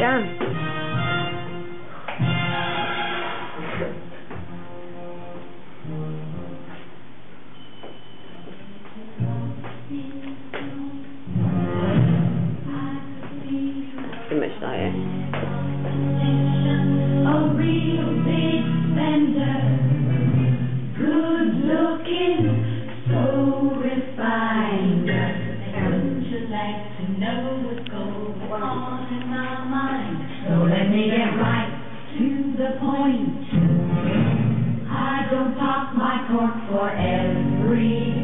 down. Too much diet. A real big spender, good looking, so refined. Wouldn't you like to know what's going on in my mind? So let me get right to the point. I don't talk my cork for every